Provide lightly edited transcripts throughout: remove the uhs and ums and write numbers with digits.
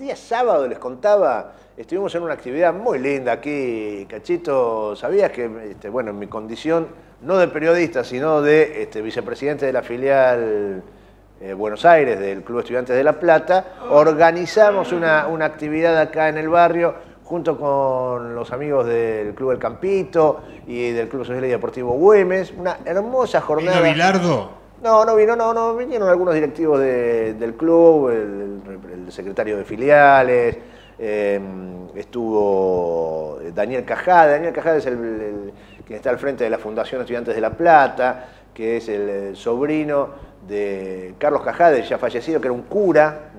día sábado, les contaba, estuvimos en una actividad muy linda aquí, Cachito. ¿Sabías que, bueno, en mi condición, no de periodista, sino de vicepresidente de la filial Buenos Aires del Club Estudiantes de La Plata, organizamos una actividad acá en el barrio junto con los amigos del Club El Campito y del Club Social y Deportivo Güemes? Una hermosa jornada. ¿Vino Bilardo? No vino, no, vinieron algunos directivos del club, el secretario de filiales, estuvo Daniel Cajada. Daniel Cajada es quien está al frente de la Fundación Estudiantes de La Plata, que es el sobrino de Carlos Cajada, ya fallecido, que era un cura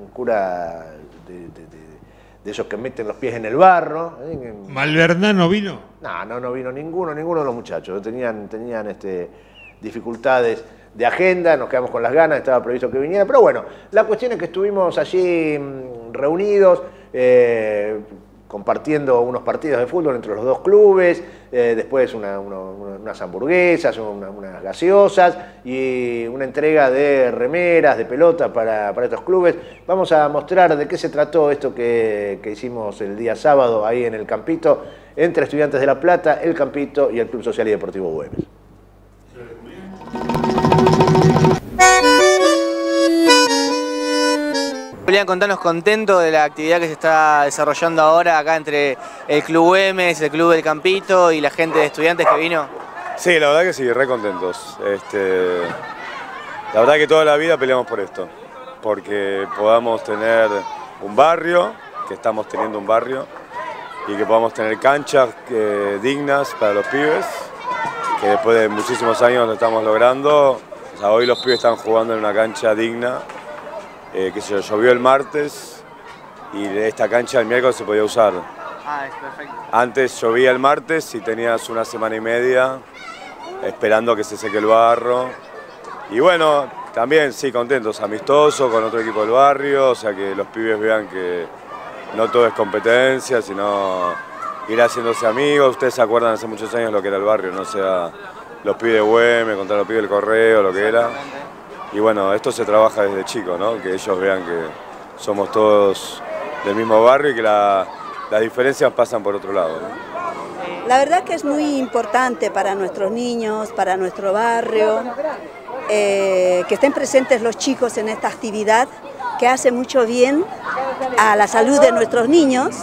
de esos que meten los pies en el barro. ¿Malvernán no vino? No vino ninguno de los muchachos. Tenían dificultades de agenda, nos quedamos con las ganas, estaba previsto que viniera, pero bueno, la cuestión es que estuvimos allí reunidos, compartiendo unos partidos de fútbol entre los dos clubes, después unas hamburguesas, unas gaseosas y una entrega de remeras, de pelota para estos clubes. Vamos a mostrar de qué se trató esto que hicimos el día sábado ahí en el Campito, entre Estudiantes de La Plata, el Campito y el Club Social y Deportivo Güemes. Julián, contanos, contento de la actividad que se está desarrollando ahora acá entre el Club Güemes, el Club del Campito y la gente de estudiantes que vino. Sí, la verdad que sí, re contentos. La verdad que toda la vida peleamos por esto, porque podamos tener un barrio, que estamos teniendo un barrio, y que podamos tener canchas dignas para los pibes, que después de muchísimos años lo estamos logrando. O sea, hoy los pibes están jugando en una cancha digna, que se llovió el martes y de esta cancha el miércoles se podía usar. Es perfecto. Antes llovía el martes y tenías una semana y media esperando que se seque el barro. Y bueno, también sí, contentos, amistosos con otro equipo del barrio, o sea que los pibes vean que no todo es competencia, sino ir haciéndose amigos. Ustedes se acuerdan hace muchos años lo que era el barrio, no sea los pibes de Güemes contra los pibes del Correo, lo que era. Y bueno, esto se trabaja desde chico, ¿no? Que ellos vean que somos todos del mismo barrio y que las diferencias pasan por otro lado, ¿no? La verdad que es muy importante para nuestros niños, para nuestro barrio, que estén presentes los chicos en esta actividad que hace mucho bien a la salud de nuestros niños,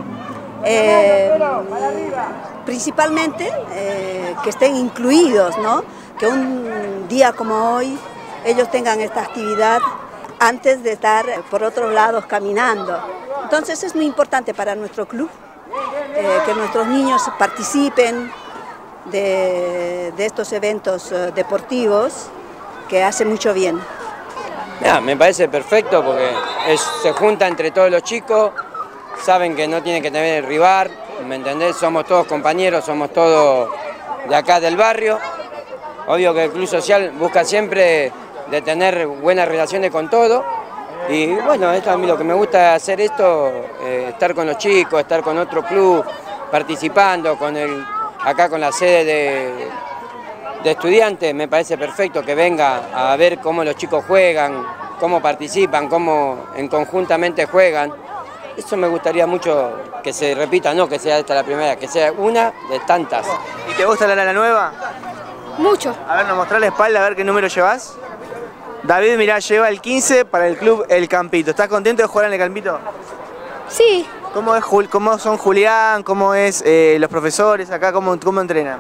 principalmente que estén incluidos, ¿no? Que un día como hoy ellos tengan esta actividad antes de estar por otros lados caminando. Entonces es muy importante para nuestro club que nuestros niños participen de estos eventos deportivos que hacen mucho bien. Me parece perfecto porque se junta entre todos los chicos, saben que no tienen que tener rival, ¿me entendés? Somos todos compañeros, somos todos de acá del barrio. Obvio que el Club Social busca siempre de tener buenas relaciones con todo. Y bueno, esto a mí lo que me gusta hacer esto, estar con los chicos, estar con otro club, participando acá con la sede de estudiantes, me parece perfecto que venga a ver cómo los chicos juegan, cómo participan, cómo conjuntamente juegan. Eso me gustaría mucho que se repita, no que sea esta la primera, que sea una de tantas. ¿Y te gusta la nueva? Mucho. A ver, nos mostrá la espalda, a ver qué número llevas. David, mirá, lleva el 15 para el Club El Campito. ¿Estás contento de jugar en El Campito? Sí. ¿Cómo son Julián? ¿Cómo es los profesores acá? ¿Cómo entrenan?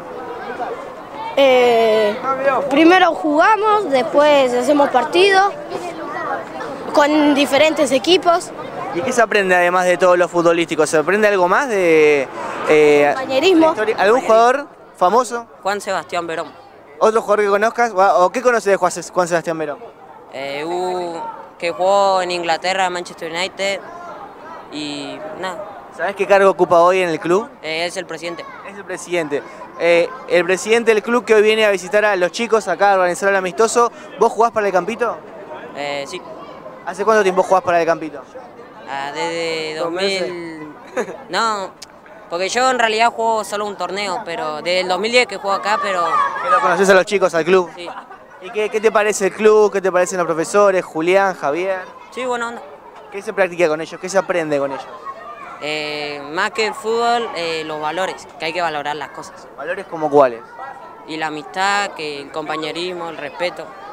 Primero jugamos, después hacemos partidos con diferentes equipos. ¿Y qué se aprende además de todo lo futbolístico? ¿Se aprende algo más de compañerismo? ¿Algún jugador famoso? Juan Sebastián Verón. ¿Otro jugador que conozcas? ¿O qué conoces de Juan Sebastián Verón? Que jugó en Inglaterra, Manchester United y nada. ¿Sabés qué cargo ocupa hoy en el club? Es el presidente. Es el presidente. El presidente del club que hoy viene a visitar a los chicos acá a organizar el amistoso. ¿Vos jugás para El Campito? Sí. ¿Hace cuánto tiempo jugás para El Campito? Desde 2000... No, porque yo en realidad juego solo un torneo, pero desde el 2010 que juego acá, pero... ¿Pero conocés a los chicos, al club? Sí. ¿Y qué te parece el club? ¿Qué te parecen los profesores? Julián, Javier. Sí, buena onda. ¿Qué se practica con ellos? ¿Qué se aprende con ellos? Más que el fútbol, los valores, que hay que valorar las cosas. ¿Valores como cuáles? Y la amistad, que el compañerismo, el respeto.